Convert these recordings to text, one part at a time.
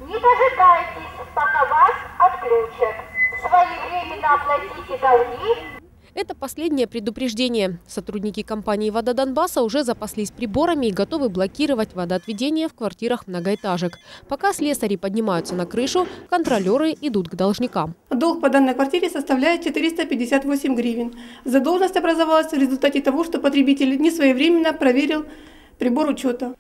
Не дожидайтесь, пока вас отключат. Своевременно оплатите долги. Это последнее предупреждение. Сотрудники компании «Вода Донбасса» уже запаслись приборами и готовы блокировать водоотведение в квартирах многоэтажек. Пока слесари поднимаются на крышу, контролеры идут к должникам. Долг по данной квартире составляет 458 гривен. Задолженность образовалась в результате того, что потребитель несвоевременно проверил прибор учета.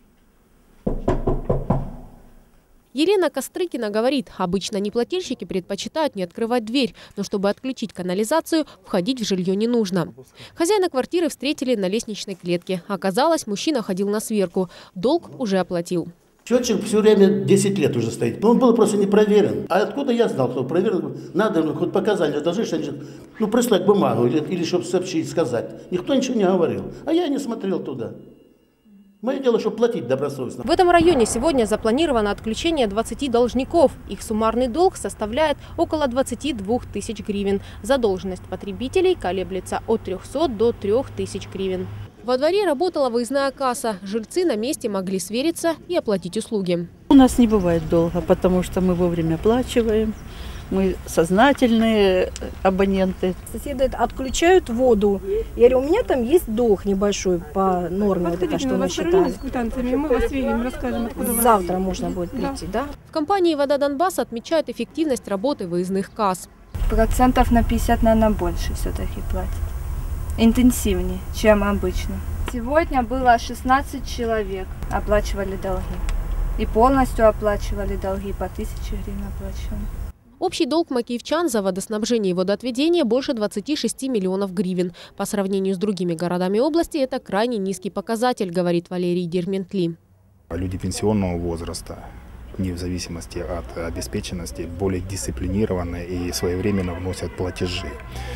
Елена Кострыкина говорит, обычно неплательщики предпочитают не открывать дверь, но чтобы отключить канализацию, входить в жилье не нужно. Хозяина квартиры встретили на лестничной клетке. Оказалось, мужчина ходил на сверку. Долг уже оплатил. Счетчик все время 10 лет уже стоит. Он был просто не проверен. А откуда я знал, кто проверил? Надо хоть показания должны, что прислать бумагу или чтобы сообщить, сказать. Никто ничего не говорил. А я не смотрел туда. Мое дело, чтобы платить добросовестно. В этом районе сегодня запланировано отключение 20 должников. Их суммарный долг составляет около 22 тысяч гривен. Задолженность потребителей колеблется от 300 до 3000 гривен. Во дворе работала выездная касса. Жильцы на месте могли свериться и оплатить услуги. У нас не бывает долго, потому что мы вовремя оплачиваем. Мы сознательные абоненты. Соседи отключают воду. Я говорю, у меня там есть долг небольшой по норме, вот это, что мы считаем. Мы вас видим, расскажем, откуда Завтра можно будет прийти, да? В компании «Вода Донбасса» отмечают эффективность работы выездных касс. Процентов на 50, наверное, больше все-таки платят. Интенсивнее, чем обычно. Сегодня было 16 человек, оплачивали долги. И полностью оплачивали долги, по 1000 гривен оплачивали. Общий долг макиевчан за водоснабжение и водоотведение больше 26 миллионов гривен. По сравнению с другими городами области это крайне низкий показатель, говорит Валерий Дерментли. Люди пенсионного возраста, не в зависимости от обеспеченности, более дисциплинированы и своевременно вносят платежи.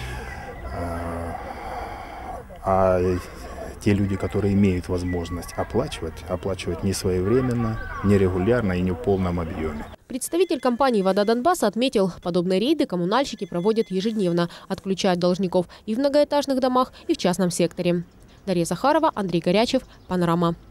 А те люди, которые имеют возможность оплачивать не своевременно, нерегулярно и не в полном объеме. Представитель компании «Вода Донбасса» отметил, подобные рейды коммунальщики проводят ежедневно, отключают должников и в многоэтажных домах, и в частном секторе. Дарья Захарова, Андрей Горячев, Панорама.